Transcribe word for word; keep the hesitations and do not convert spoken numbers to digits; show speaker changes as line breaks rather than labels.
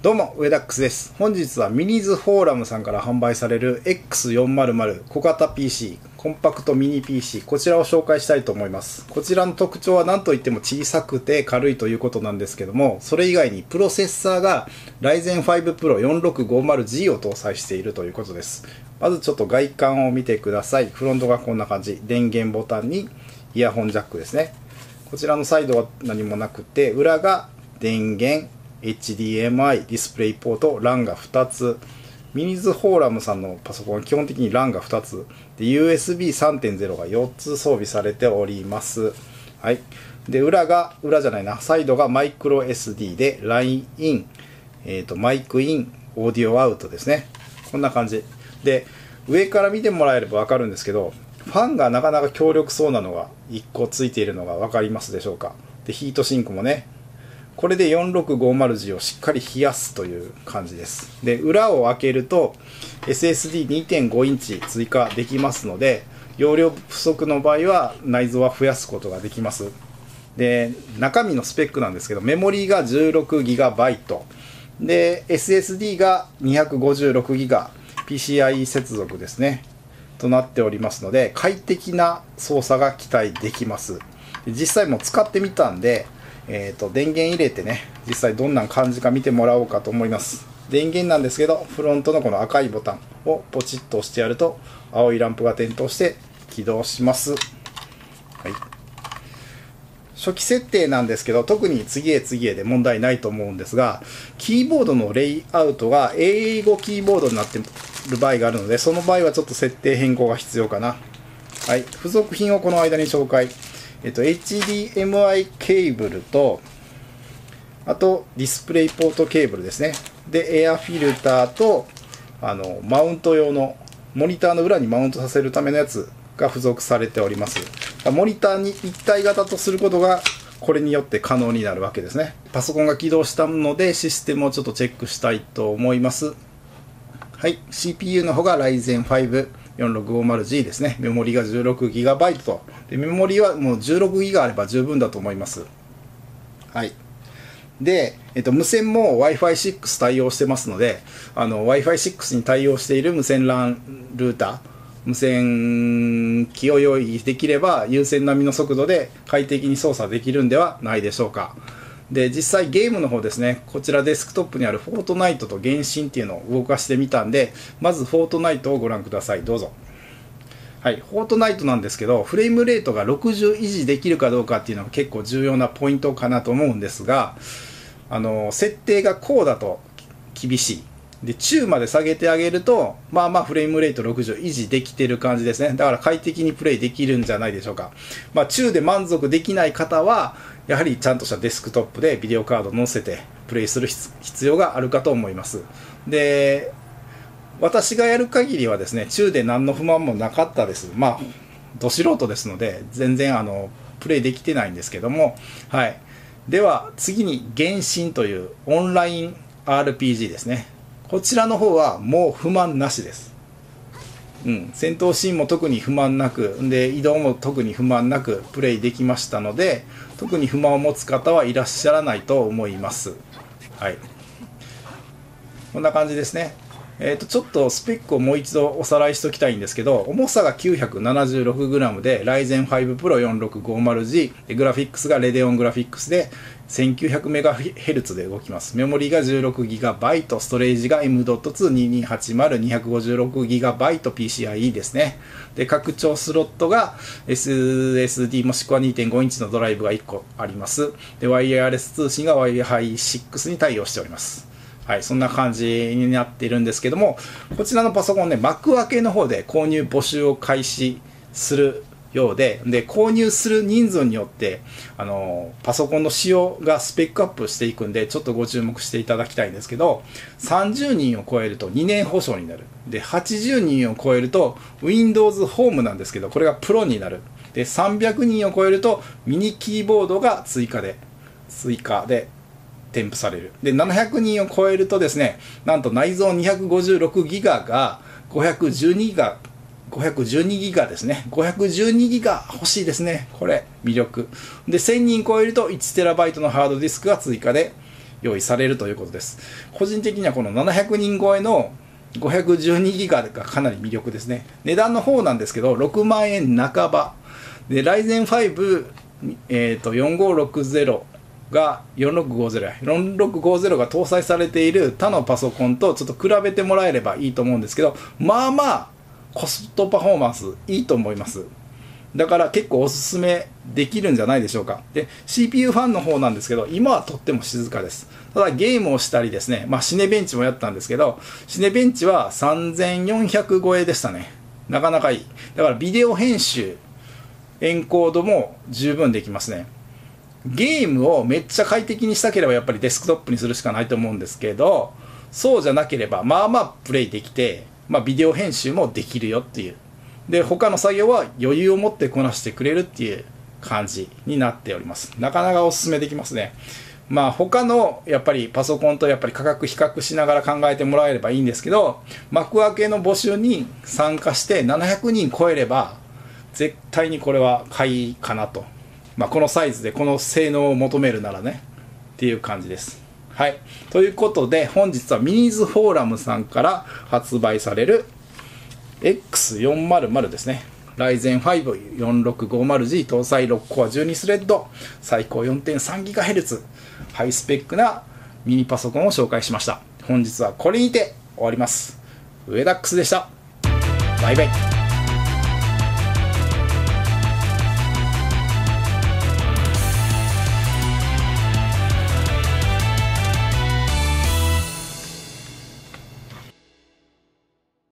どうも、ウェダックスです。本日はミニーズフォーラムさんから販売される エックスよんひゃく 小型 ピーシー、コンパクトミニ ピーシー、こちらを紹介したいと思います。こちらの特徴は何といっても小さくて軽いということなんですけども、それ以外にプロセッサーが ライゼンファイブプロよんろくごまるジー を搭載しているということです。まずちょっと外観を見てください。フロントがこんな感じ。電源ボタンにイヤホンジャックですね。こちらのサイドは何もなくて、裏が電源、エイチディーエムアイ、ディスプレイポート、ラン がふたつ。ミニーズフォーラムさんのパソコンは基本的にラン がふたつ。で、ユーエスビーさんてんゼロ がよっつ装備されております。はい。で、裏が、裏じゃないな、サイドがマイクロ エスディー で、ライン イン、えっと、マイクイン、オーディオアウトですね。こんな感じ。で、上から見てもらえればわかるんですけど、ファンがなかなか強力そうなのがいっこついているのがわかりますでしょうか。で、ヒートシンクもね、これでよんろくごまるジー をしっかり冷やすという感じです。で、裏を開けると エスエスディーにてんご インチ追加できますので、容量不足の場合は内蔵は増やすことができます。で、中身のスペックなんですけど、メモリーが じゅうろくギガバイト で エスエスディー が にひゃくごじゅうろくギガ、ピーシーアイ 接続ですねとなっておりますので、快適な操作が期待できます。で、実際も使ってみたんで、えーと、電源入れてね、実際どんな感じか見てもらおうかと思います。電源なんですけど、フロントのこの赤いボタンをポチッと押してやると、青いランプが点灯して起動します。はい。初期設定なんですけど、特に次へ次へで問題ないと思うんですが、キーボードのレイアウトが英語キーボードになっている場合があるので、その場合はちょっと設定変更が必要かな。はい。付属品をこの間に紹介。えっと、エイチディーエムアイ ケーブルと、あとディスプレイポートケーブルですね。で、エアフィルターと、あの、マウント用の、モニターの裏にマウントさせるためのやつが付属されております。モニターに一体型とすることが、これによって可能になるわけですね。パソコンが起動したので、システムをちょっとチェックしたいと思います。はい。シーピーユー の方が ライゼンファイブよんろくごまるジー ですね。メモリが じゅうろくギガバイト と。で、メモリはもう じゅうろくギガ あれば十分だと思います。はい。で、えっと、無線も ワイファイシックス 対応してますので、あの、ワイファイシックス に対応している無線 ラン ルーター、無線機を用意できれば、有線並みの速度で快適に操作できるんではないでしょうか。で、実際ゲームの方ですね、こちらデスクトップにあるフォートナイトと原神っていうのを動かしてみたんで、まずフォートナイトをご覧ください。どうぞ。はい、フォートナイトなんですけど、フレームレートがろくじゅう維持できるかどうかっていうのが結構重要なポイントかなと思うんですが、あの、設定がこうだと厳しい。で、中まで下げてあげると、まあまあフレームレートろくじゅう維持できてる感じですね。だから快適にプレイできるんじゃないでしょうか。まあ中で満足できない方は、やはりちゃんとしたデスクトップでビデオカードを載せてプレイする必要があるかと思います。で、私がやる限りはですね、中で何の不満もなかったです。まあ、ど素人ですので、全然あの、プレイできてないんですけども、はい。では、次に原神というオンライン アールピージー ですね。こちらの方はもう不満なしです。うん。戦闘シーンも特に不満なく、で、移動も特に不満なくプレイできましたので、特に不満を持つ方はいらっしゃらないと思います。はい。こんな感じですね。えー、とちょっとスペックをもう一度おさらいしておきたいんですけど、重さが きゅうひゃくななじゅうろくグラム で ライゼンファイブプロよんろくごまるジー で、グラフィックスがレデオングラフィックスで せんきゅうひゃくメガヘルツ で動きます。メモリが じゅうろくギガバイト、ストレージが エムドットツーにーにーはちまるにひゃくごじゅうろくギガバイト ピーシーアイイー ですね。で、拡張スロットが エスエスディー もしくは にてんごインチのドライブがいっこあります。で、ワイヤレス通信が ワイファイシックス に対応しております。はい、そんな感じになっているんですけども、こちらのパソコンね、幕開けの方で購入募集を開始するようで、で、購入する人数によって、あの、パソコンの仕様がスペックアップしていくんで、ちょっとご注目していただきたいんですけど、さんじゅうにんを超えるとにねん保証になる。で、はちじゅうにんを超えると Windows ホームなんですけど、これがプロになる。で、さんびゃくにんを超えるとミニキーボードが追加で、追加で、添付される。で、ななひゃくにんを超えるとですね、なんと内蔵にひゃくごじゅうろくギガがごひゃくじゅうにギガ、ごひゃくじゅうにギガですね。ごひゃくじゅうにギガ欲しいですね。これ、魅力。で、せんにん超えるといちテラバイトのハードディスクが追加で、 用意されるということです。個人的にはこのななひゃくにん超えのごひゃくじゅうにギガがかなり魅力ですね。値段の方なんですけど、ろくまんえん半ば。で、ライゼンファイブ、えーと、よんごろくゼロが、よんろくごゼロや、よんろくごゼロが搭載されている他のパソコンとちょっと比べてもらえればいいと思うんですけど、まあまあ、コストパフォーマンスいいと思います。だから結構おすすめできるんじゃないでしょうか。で、シーピーユー ファンの方なんですけど、今はとっても静かです。ただゲームをしたりですね、まあシネベンチもやったんですけど、シネベンチはさんぜんよんひゃく超えでしたね。なかなかいい。だからビデオ編集、エンコードも十分できますね。ゲームをめっちゃ快適にしたければやっぱりデスクトップにするしかないと思うんですけど、そうじゃなければまあまあプレイできて、まあビデオ編集もできるよっていう。で、他の作業は余裕を持ってこなしてくれるっていう感じになっております。なかなかおすすめできますね。まあ他のやっぱりパソコンとやっぱり価格比較しながら考えてもらえればいいんですけど、幕開けの募集に参加してななひゃくにん超えれば絶対にこれは買いかなと。まあこのサイズでこの性能を求めるならねっていう感じです。はい。ということで本日はミニーズフォーラムさんから発売されるエックスよんひゃくですね。ライゼンファイブよんろくごゼロジー 搭載ろくコアじゅうにスレッド、最高 よんてんさんギガヘルツ、ハイスペックなミニパソコンを紹介しました。本日はこれにて終わります。上ダックスでした。バイバイ。